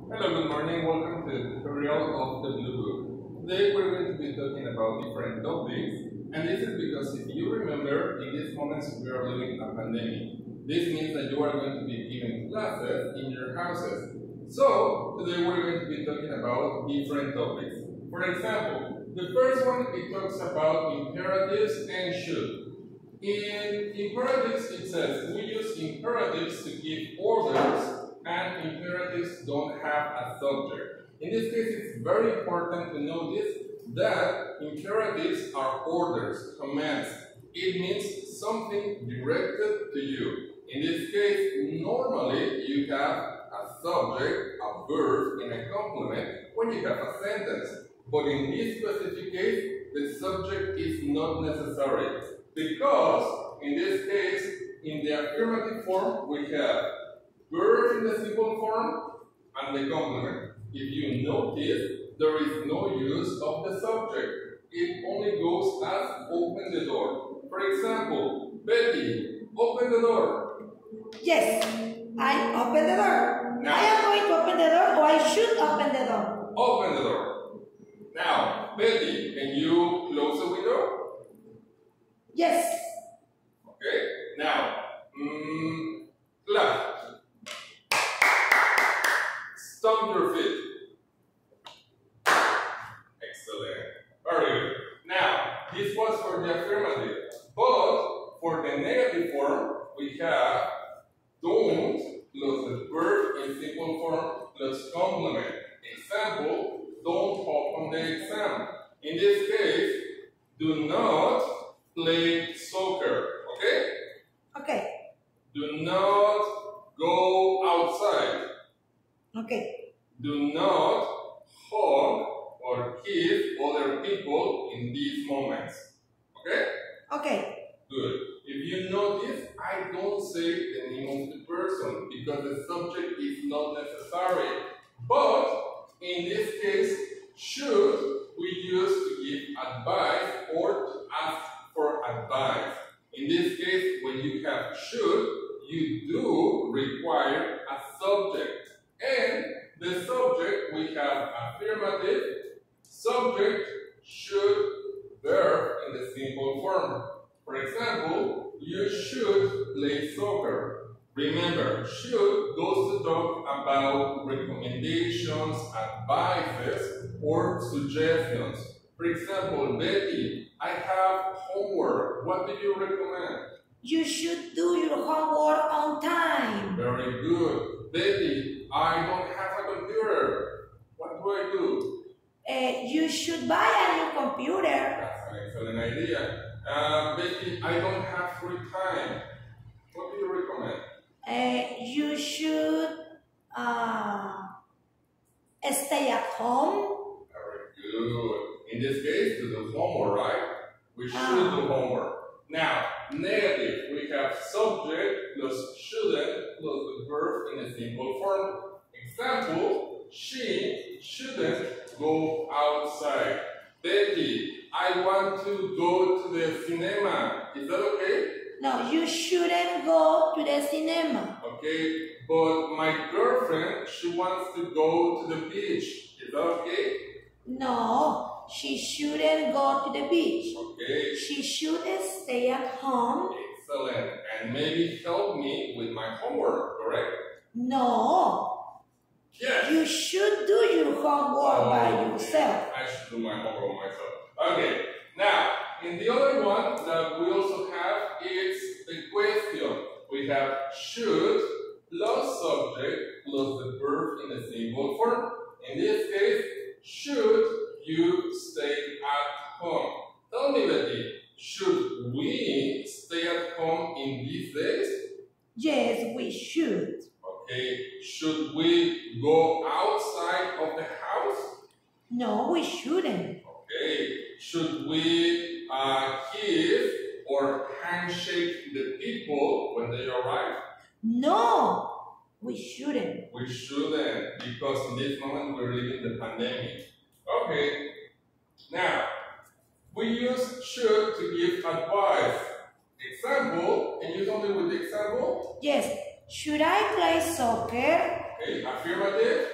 Hello, good morning. Welcome to the tutorial of the Blue Book. Today we're going to be talking about different topics, and this is because if you remember, in these moments we are living a pandemic. This means that you are going to be giving classes in your houses. So today we're going to be talking about different topics. For example, the first one it talks about imperatives and should. In imperatives it says we use imperatives to give orders, and imperatives don't have a subject. In this case, it's very important to notice that imperatives are orders, commands. It means something directed to you. In this case, normally you have a subject, a verb, and a complement when you have a sentence. But in this specific case, the subject is not necessary. Because in this case, in the affirmative form, we have verb in the simple form and the complement. If you notice, there is no use of the subject. It only goes as open the door. For example, Betty, open the door. Yes, I open the door. Now, I am going to open the door, or I should open the door. Open the door. Now, Betty, can you close the window? Yes. Okay. Now, clap. Stomp your feet. Excellent. Very good. Now, this was for the affirmative. But for the negative form, we have don't plus the verb in simple form plus complement. Example, don't open the exam. In this case, do not play soccer. Okay? Okay. Do not go outside. Okay. Do not hug or kiss other people in these moments. Okay? Okay. Good. If you notice, I don't say the name of the person because the subject is not necessary. But in this case, should we use to give advice or to ask for advice. In this case, when you have should, you do require a subject. And the subject, we have affirmative, subject, should, verb in the simple form. For example, you should play soccer. Remember, should goes to talk about recommendations, advices, or suggestions. For example, Betty, I have homework. What do you recommend? You should do your homework on time. Very good. Betty, I don't have a computer. What do I do? You should buy a new computer. That's an excellent idea. Betty, I don't have free time. What do you recommend? You should stay at home. Very good. In this case, do the homework, right? We should do homework. Now, negative, we have subject plus shouldn't plus the verb in a simple form. Example, she shouldn't go outside. Betty, I want to go to the cinema. Is that okay? No, you shouldn't go to the cinema. Okay, but my girlfriend, she wants to go to the beach. Is that okay? No, she shouldn't go to the beach. Okay. She should stay at home. Excellent. And maybe help me with my homework, correct? No. Yes. You should do your homework by yourself. I should do my homework myself. Okay. Now, in the other one that we also have is the question. We have should plus subject plus the verb in the simple form. In this case, should you stay at home? Tell me, Betty, should we stay at home in these days? Yes, we should. Okay. Should we go outside of the house? No, we shouldn't. Okay. Should we kiss or handshake the people when they arrive? No, we shouldn't. We shouldn't, because in this moment we're living the pandemic. Okay. Now, we use should to give advice. Example, can you tell me with the example? Yes. Should I play soccer? Okay, affirmative. Yes.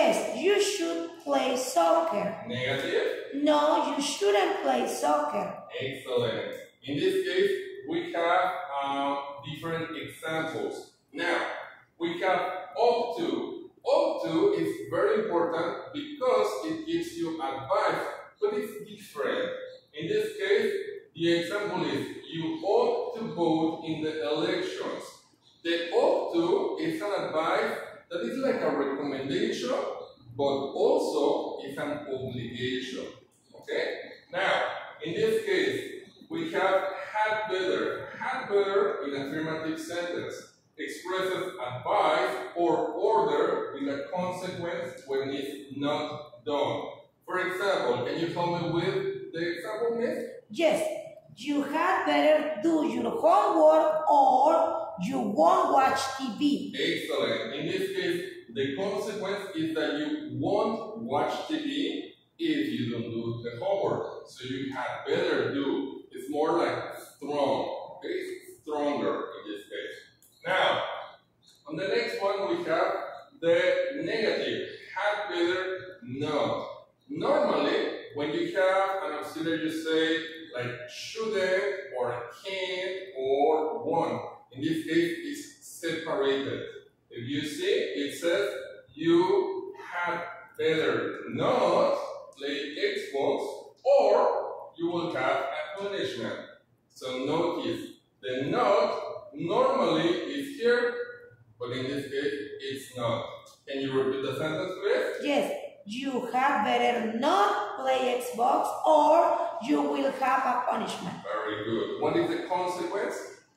Yes, you should play soccer. Negative. No, you shouldn't play soccer. Excellent. In this case, we have different examples. Now, we have up to. Up to is very important because it gives you advice, but it's different. In this case, the example is you ought to vote in the elections. The ought to is an advice that is like a recommendation, but also is an obligation. Okay? Now, in this case, we have had better. Had better in affirmative sentence expresses advice or order with a consequence when it's not done. For example, can you help me with the example, Miss? Yes, you had better do your homework or you won't watch TV. Excellent. In this case, the consequence is that you won't watch TV if you don't do the homework. So you had better do. It's more like strong. Okay? It's stronger in this case. Now, on the next one we have the negative. Had better not. Normally, when you have an auxiliary, you say like shouldn't or can't or won't. In this case, it's separated. If you see, it says you had better not play Xbox or you will have a punishment. So notice, the not normally is here, but in this case, it's not. Can you repeat the sentence, please? Yes, you had better not play Xbox or you will have a punishment. Very good. What is the consequence?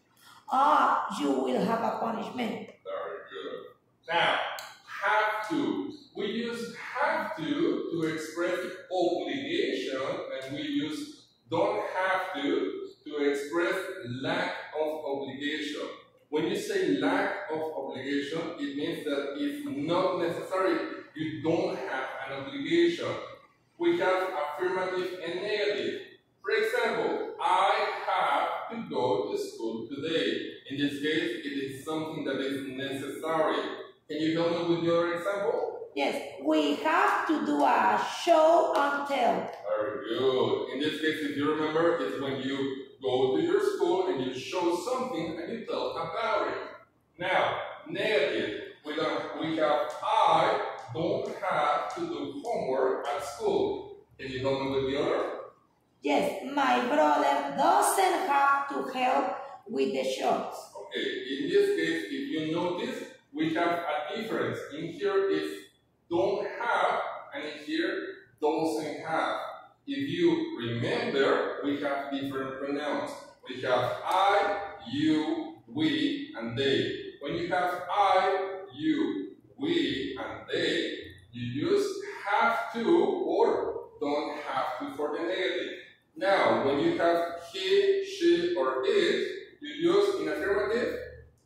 You will have a punishment. Very good. Now, have to. We use have to express obligation, and we use don't have to express lack of obligation. When you say lack of obligation, it means that it's not necessary. You don't have an obligation. We have affirmative and negative. For example, I have to go to school today. In this case, it is something that is necessary. Can you help me with your example? Yes, we have to do a show and tell. Very good. In this case, if you remember, it's when you go to your school and you show something and you tell about it. Now, negative. We have I don't have to do homework at school. Can you help me with the other? Yes, my brother doesn't have to help with the chores. Okay, in this case, if you notice, we have a difference. In here is don't have, and in here doesn't have. If you remember, we have different pronouns. We have I, you, we, and they. When you have I, you, we, and they, you use have to or don't have to for the negative. Now, when you have he, she, or it, you use in affirmative?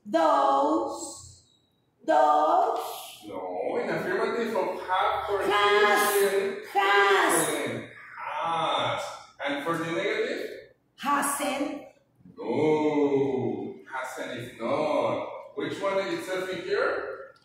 Those. No, in affirmative of have for Has. Has. And for the negative? Hasn't. No, hasn't is not. Which one it says in here?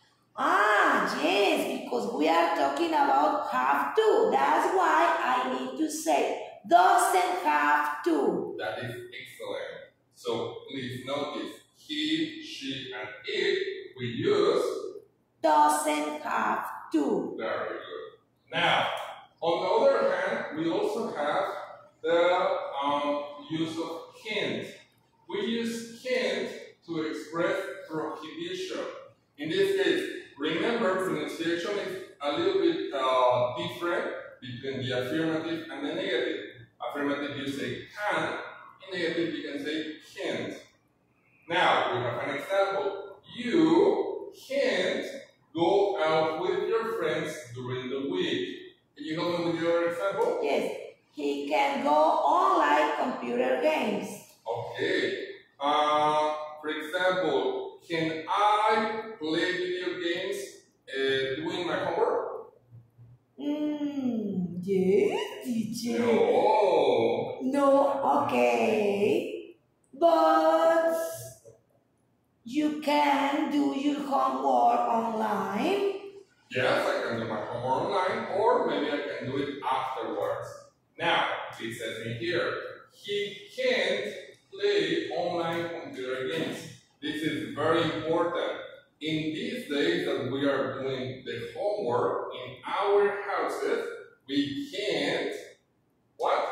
Yes, because we are talking about have to. That's why I need to say doesn't have to. That is excellent. So please notice, he, she, and it, we use Doesn't have to. very good. Now, on the other hand, we also have the use of can't. We use can't to express prohibition. In this case, remember, pronunciation is a little bit different between the affirmative and the negative. Affirmative, you say can. In negative, you can say can't. Now, we have an example. You can't go out with your friends during the week. Can you help me with your example? Yes, he can go online computer games. Okay. For example, can I play video games doing my homework? Yes, teacher. No. No, okay. But you can do your homework online. Yes, I can do my homework online, or maybe I can do it afterwards. Now, it says in here, he can't play online computer games. This is very important. In these days that we are doing the homework in our houses, we can't, what?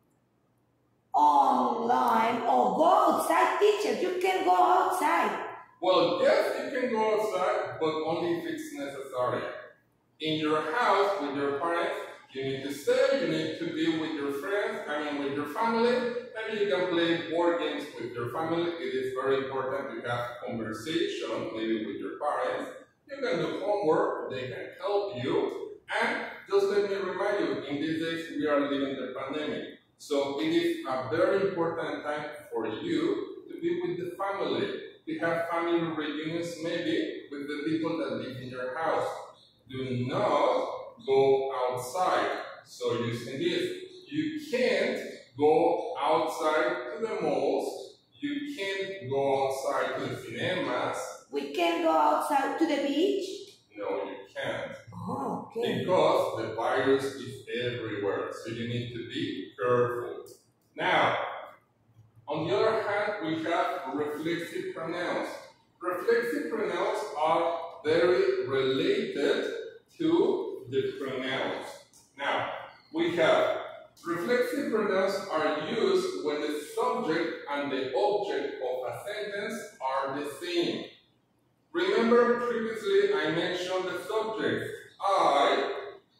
Online or go outside, teacher. You can go outside. Well, yes, you can go outside, but only if it's necessary. In your house with your parents, you need to stay, you need to be with your friends, with your family. Maybe you can play board games with your family. It is very important to have conversation, maybe with your parents. You can do homework, they can help you. And just let me remind you, in these days we are living the pandemic. So it is a very important time for you to be with the family. To have family reunions maybe with the people that live in your house. Do not go outside. So using this, you can't go outside to the malls. You can't go outside to the cinemas. We can go outside to the beach. No, you can't. Oh, okay. Because the virus is everywhere. So you need to be careful. Now, on the other hand, we have reflexive pronouns. Reflexive pronouns are very related to the pronouns. Now, we have reflexive pronouns are used when the subject and the object of a sentence are the same. Remember previously I mentioned the subjects. I,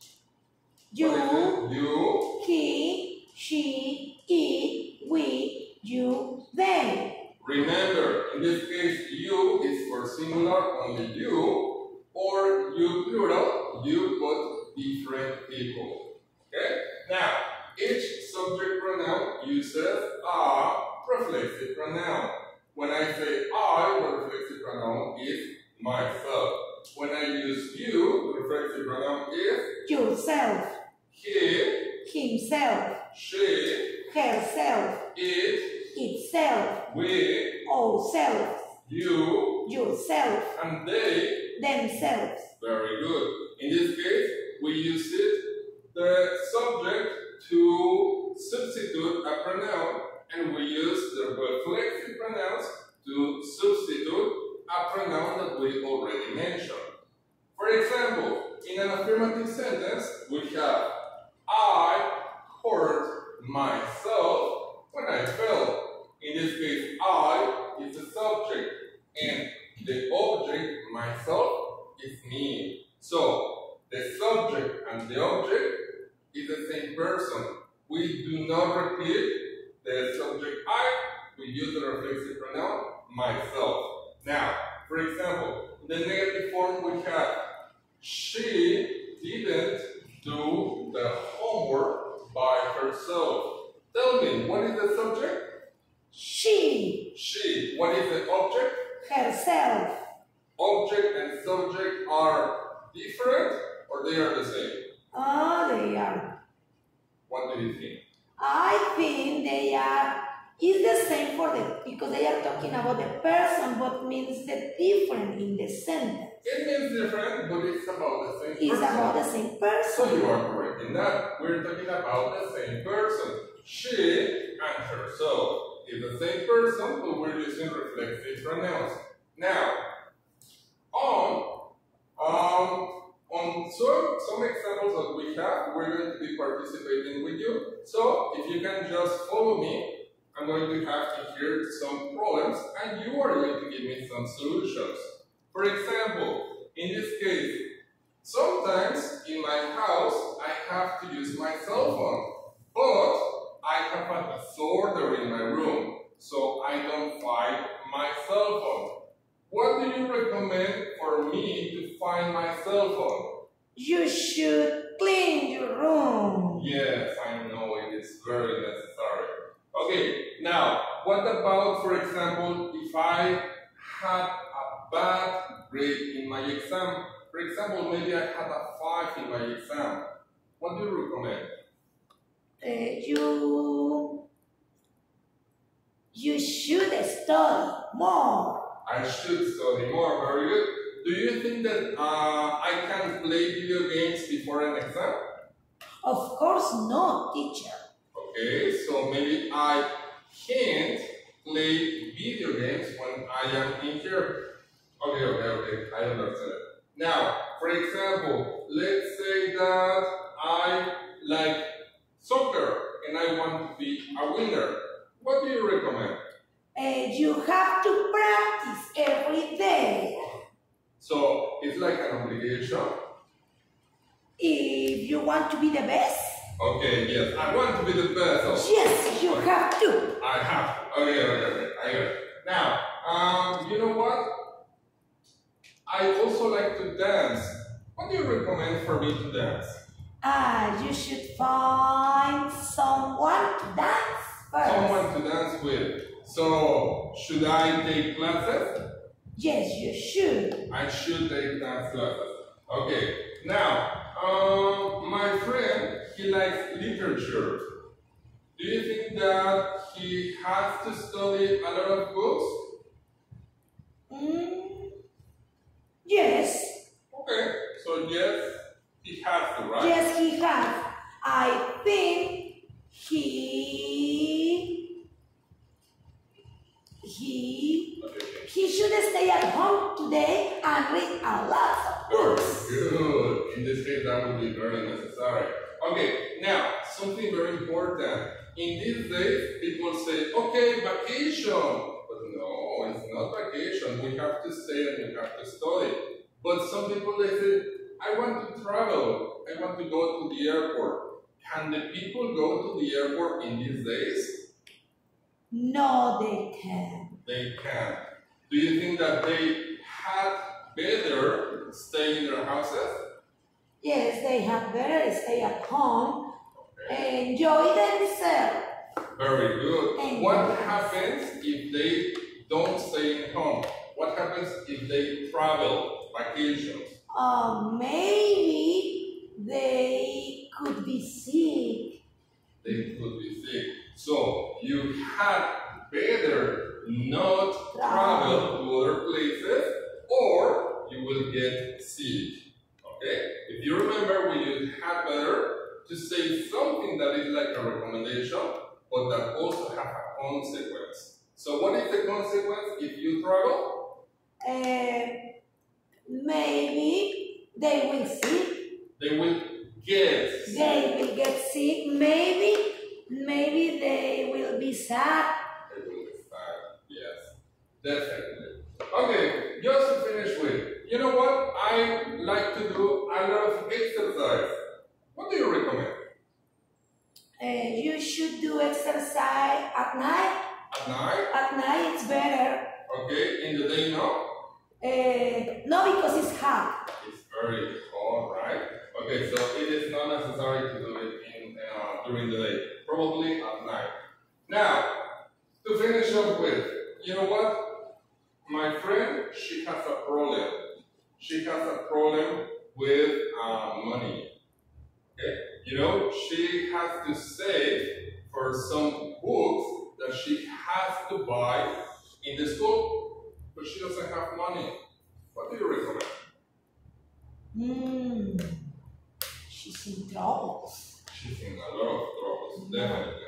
You, he, she, it, we, you, they. Remember, in this case, you is for singular, only you, or you plural, you put different people. Okay? Now, each subject pronoun uses a reflexive pronoun. When I say I, the reflexive pronoun is myself. When I use you, the reflexive pronoun is yourself, he, himself, she, herself, it, itself, we, ourselves, you, yourself, and they. Themselves. Very good. In this case, we use the subject to substitute a pronoun, and we use the reflexive pronouns to substitute a pronoun that we already mentioned. For example, in an affirmative sentence, we have I hurt myself when I fell. In this case, I is the subject, and the object, myself, is me. So, the subject and the object is the same person. We do not repeat the subject I, we use the reflexive pronoun myself. Now, for example, in the negative form we have she didn't do the homework by herself. Tell me, what is the subject? She. She. What is the object? Herself. Object and subject are different or they are the same? Oh, they are. What do you think? I think they are. It's the same for them because they are talking about the person, but means the different in the sentence. It means different, but it's about the same person. It's about the same person. So you are correct in that. We're talking about the same person. She and herself is the same person, but we're using reflexive pronouns. Now, on some examples that we have, we're going to be participating with you. So if you can just follow me, I'm going to have to hear some problems, and you are going to give me some solutions. For example, in this case, sometimes in my house, I have to use my cell phone, but I have a disorder in my room, so I don't find my cell phone. What do you recommend for me to find my cell phone? You should clean your room. Yes, I know it is very necessary. Okay, now, what about, for example, if I had a bad grade in my exam? For example, maybe I had a 5 in my exam. What do you recommend? You should study more. I should study more, very good. do you think that I can play video games before an exam? Of course not, teacher. Okay, so maybe I can't play video games when I am in here. Okay, I understand it. Now, for example, let's say that I like soccer and I want to be a winner. What do you recommend? You have to practice every day. So, it's like an obligation? If you want to be the best, Okay, yes, I want to be the best. yes, you have to. I have. Okay, I got it. Now, you know what? I also like to dance. What do you recommend for me to dance? You should find someone to dance first. Someone to dance with. So, should I take classes? Yes, you should. I should take dance classes. Okay, now, my friend, he likes literature. Do you think that he has to study a lot of books? Yes. Okay, so yes, he has to, right? Yes, he has. I think he should stay at home today and read a lot of books. Very good. In this case, that would be very necessary. Okay, now, something very important. In these days, people say, okay, vacation. But no, it's not vacation. We have to stay and we have to study. But some people, they say, I want to travel. I want to go to the airport. Can the people go to the airport in these days? No, they can't. They can. Do you think that they had better stay in their houses? Yes, they had better stay at home, enjoy themselves. Very good. And What yes. happens if they don't stay in home? What happens if they travel, vacations? Maybe they could be sick. They could be sick. So you had better not travel to other places or you will get sick. Okay? If you remember, we used had better to say something that is like a recommendation, but that also have a consequence. So what is the consequence if you travel? Maybe they will sick. They will get sick. They will get sick. Maybe they will be sad. They will be sad. Yes, definitely. Okay, just to finish with, you know what? I like to do a lot of exercise. What do you recommend? You should do exercise at night. At night? At night it's better. Okay, in the day, no? No, because it's hot. It's very hot, right? Okay, so it is not necessary to do it during the day. Probably at night. Now, to finish up with, you know what? My friend, she has a problem. She has a problem with money. Okay? You know, she has to save for some books that she has to buy in the school, but she doesn't have money. What do you recommend? She's in trouble. She's in a lot of troubles, definitely.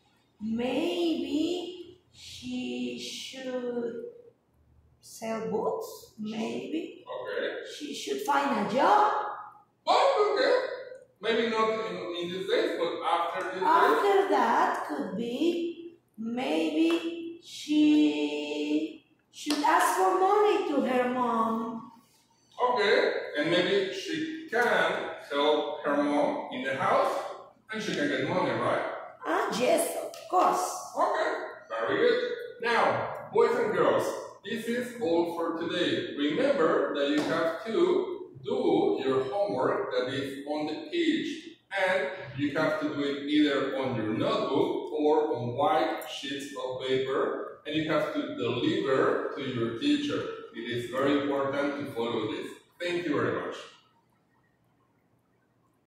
Maybe she should sell books. Maybe Okay. she should find a job. Oh, okay. Maybe not in these days, but after these days. After that, could be maybe she should ask for money to her mom. Okay, and maybe she can help her mom in the house, and she can get money, right? Yes, of course. Okay, very good. Now, boys and girls, this is all for today. Remember that you have to do your homework that is on the page, and you have to do it either on your notebook or on white sheets of paper, and you have to deliver to your teacher. It is very important to follow this. Thank you very much.